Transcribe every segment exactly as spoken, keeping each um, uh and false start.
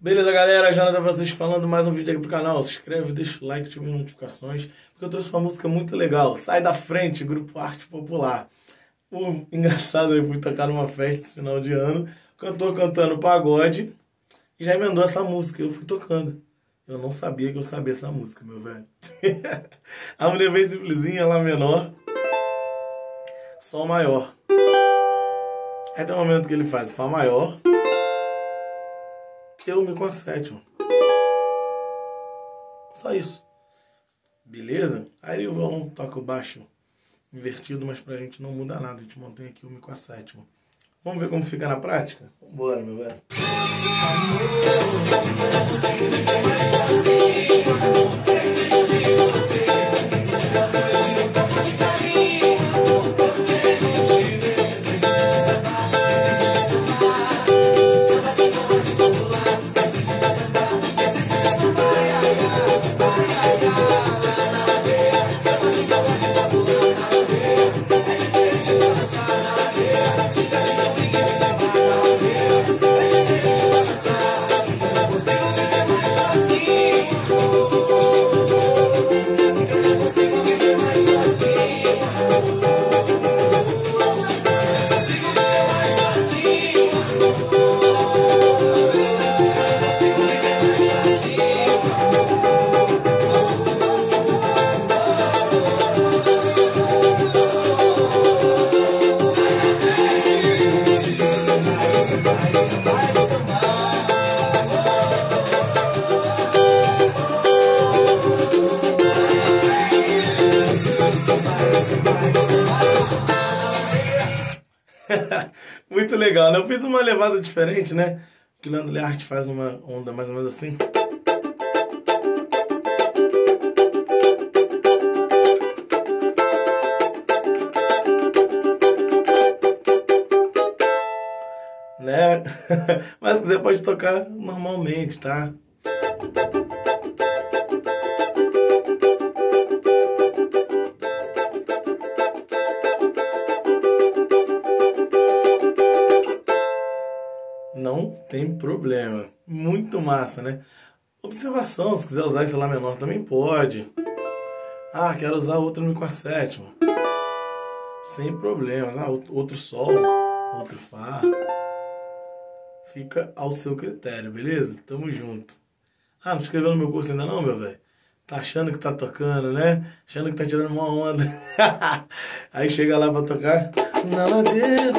Beleza, galera? Jonathan Francisco falando mais um vídeo aqui pro canal. Se inscreve, deixa o like, ativa as notificações, porque eu trouxe uma música muito legal. Sai da Frente, Grupo Arte Popular. O engraçado, eu fui tocar numa festa esse final de ano, cantor cantando pagode, e já emendou essa música, eu fui tocando. Eu não sabia que eu sabia essa música, meu velho. A mulher bem simplesinha, Lá menor, Sol maior. Aí tem um momento que ele faz Fá maior, eu me com a sétima. Só isso. Beleza? Aí o violão toca o baixo invertido, mas pra gente não muda nada. A gente mantém aqui o Mi com a sétima. Vamos ver como fica na prática? Vambora, meu velho. Muito legal, né? Eu fiz uma levada diferente, né? Que o Leandro Learte faz uma onda mais ou menos assim. Né? Mas se quiser pode tocar normalmente, tá? Não tem problema. Muito massa, né? Observação, se quiser usar esse Lá menor também pode. Ah, quero usar outro Mi com a sétima. Sem problemas. Ah, outro Sol, outro Fá. Fica ao seu critério, beleza? Tamo junto. Ah, não escreveu no meu curso ainda não, meu velho? Tá achando que tá tocando, né? Achando que tá tirando uma onda. Aí chega lá pra tocar. Na ladeira.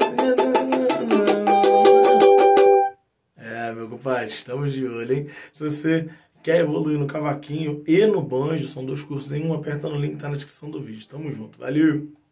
É, meu compadre, estamos de olho, hein? Se você quer evoluir no cavaquinho e no banjo, são dois cursos em um, aperta no link que tá na descrição do vídeo. Tamo junto, valeu!